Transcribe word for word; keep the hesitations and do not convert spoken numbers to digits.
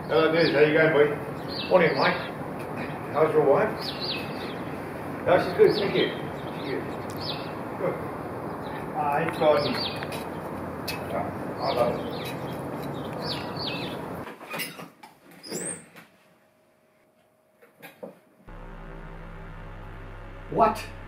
Hello, Liz. How you going, boy? Morning, Mike. How's your wife? No, she's good. Thank you. She's good. Good. Ah, it's fine. Ah, I love it. What?